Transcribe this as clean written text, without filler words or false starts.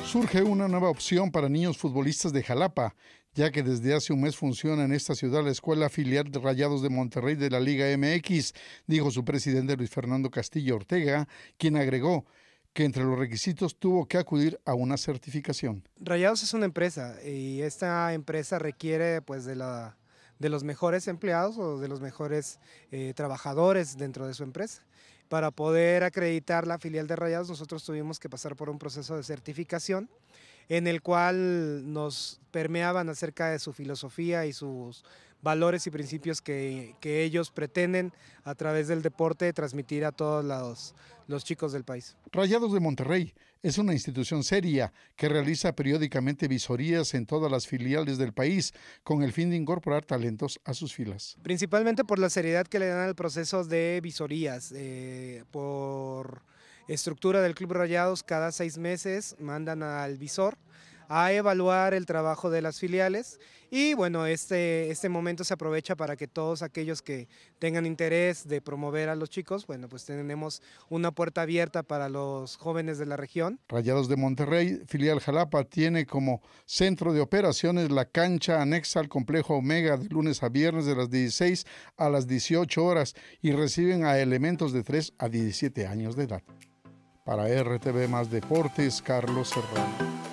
Surge una nueva opción para niños futbolistas de Jalapa, ya que desde hace un mes funciona en esta ciudad la escuela filial de Rayados de Monterrey de la Liga MX, dijo su presidente Luis Fernando Castillo Ortega, quien agregó que entre los requisitos tuvo que acudir a una certificación. Rayados es una empresa y esta empresa requiere pues de los mejores empleados o de los mejores trabajadores dentro de su empresa. Para poder acreditar la filial de Rayados nosotros tuvimos que pasar por un proceso de certificación en el cual nos permeaban acerca de su filosofía y sus valores y principios que ellos pretenden a través del deporte transmitir a todos los chicos del país. Rayados de Monterrey es una institución seria que realiza periódicamente visorías en todas las filiales del país con el fin de incorporar talentos a sus filas. Principalmente por la seriedad que le dan al proceso de visorías, por estructura del Club Rayados, cada 6 meses mandan al visor a evaluar el trabajo de las filiales y bueno, este momento se aprovecha para que todos aquellos que tengan interés de promover a los chicos, bueno, pues tenemos una puerta abierta para los jóvenes de la región. Rayados de Monterrey, filial Jalapa, tiene como centro de operaciones la cancha anexa al complejo Omega de lunes a viernes de las 16 a las 18 horas y reciben a elementos de 3 a 17 años de edad. Para RTV Más Deportes, Carlos Serrano.